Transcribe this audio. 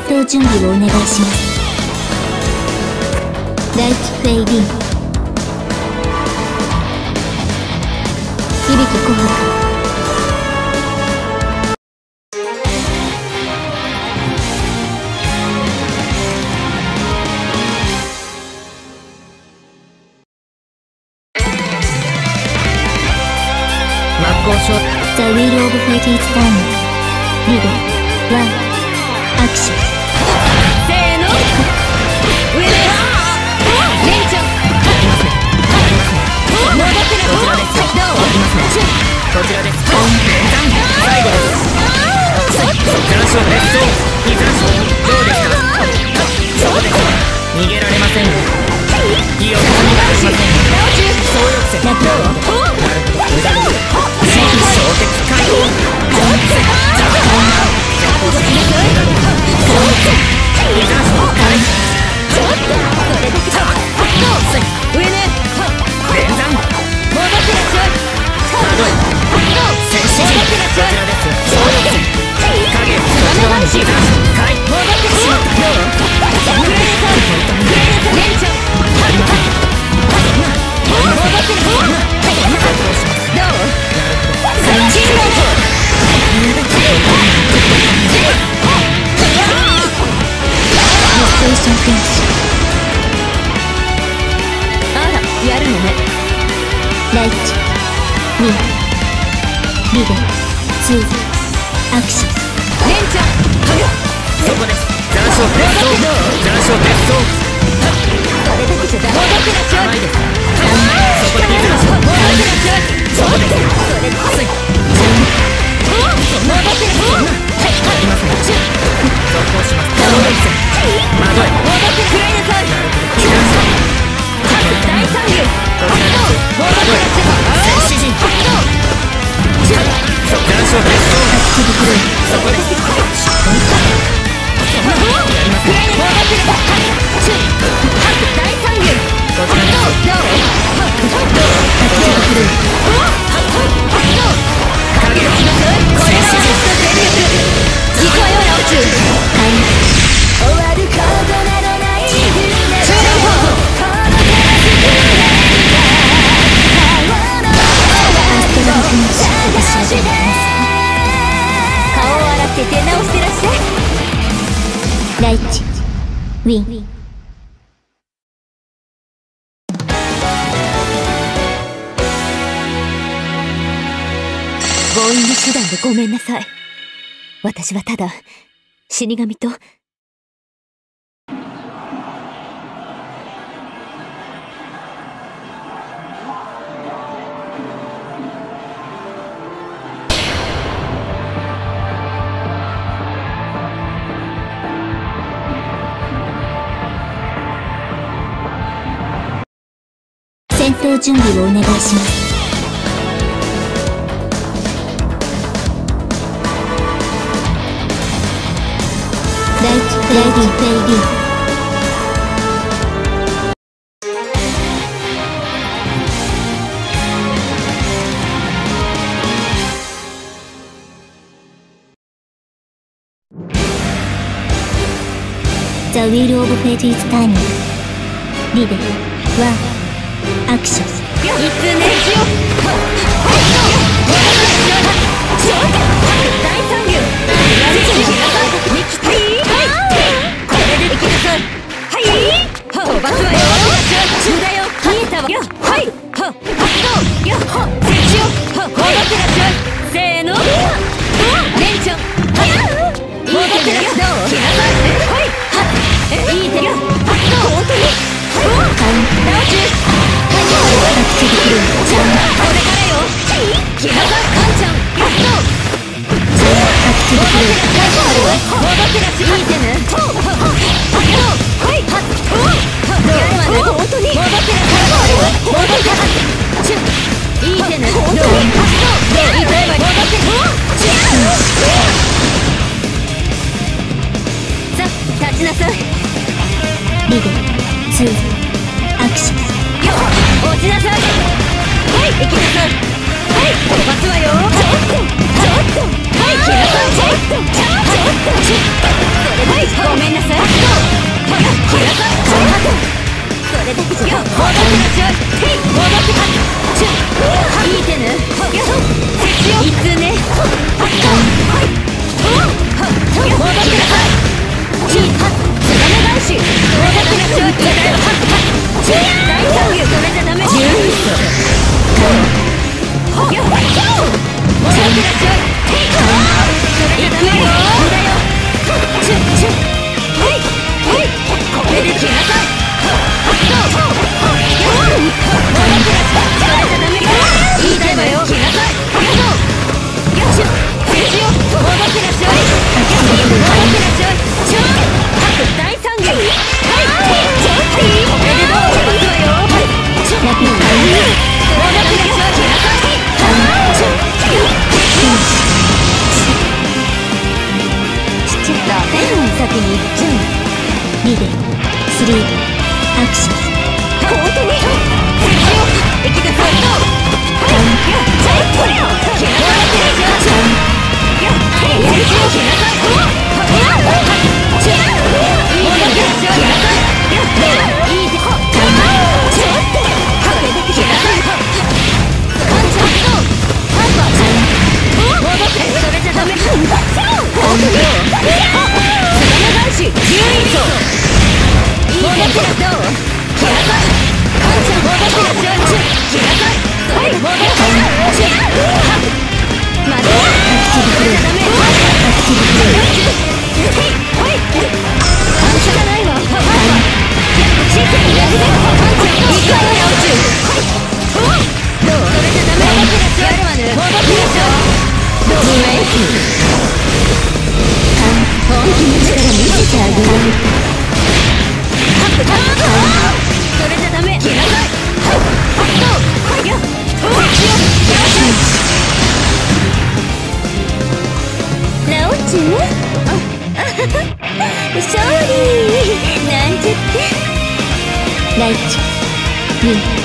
闘準備をお願いします。大気フェイディン、響き琥珀。The Wheel of Fate is done. リド、ワン、アクション。 せーの、上です。レンチャン。戻ってる。こちらです。どう？こちらです。最後です。残暑熱奏。いざどうですか？そうです。逃げられません。いいよ、逃げられません。総力戦。無駄です。衝撃解放。 あら、やるのね。ライチ、2、リド、2、アクション。 レンチャン。そこです。残暑別荘。残暑別荘。それだけじゃダメ。戻ってらっしゃい。甘いです。そこで戻ってらっしゃい。戻ってらっしゃい。そうです。それで熱い。戻ってらっしゃい。いません。続行します。戻って戻ってくらいなさい。大三流。戻ってらっしゃい。戦士陣。残暑別荘。そこです。出直してらっしゃい。 ライチ、ウィン。 強引な手段でごめんなさい。私はただ死神と戦闘準備をお願いします。ライチ、フェイディ、フェイディ。The Wheel of Fate is turning. リベ、ワン、アクション。 いつねしよ。大三流。これで行きなさい。はい。飛ばすわよ。無駄よ。見えたわよ。はい。よ。設置よ。戻ってらっしゃい。せーの。レンチャン。いい手です。どう？来なさい。はい。いい手よ。本当に。直中。これからよ。来なさい。カンちゃん。戻ってらっしゃい。いい手ね。はい。本当に。戻ってらっしゃい。戻ってらっしゃい。いい手ね。どう？いい手は戻って。さあ、立ちなさい。 リド、2、アクション。 よっ、落ちなさい。はい、行きなさい。はい、飛ばすわよ。ちょっと。はい、来なさい。それはい、ごめん先に行っちゃう。 リベ3アクション。 本当に生きてファイト。はい、ちょっとよ決めさせてちょっとやる気を決めさせて勝利なんちゃって。ライチ2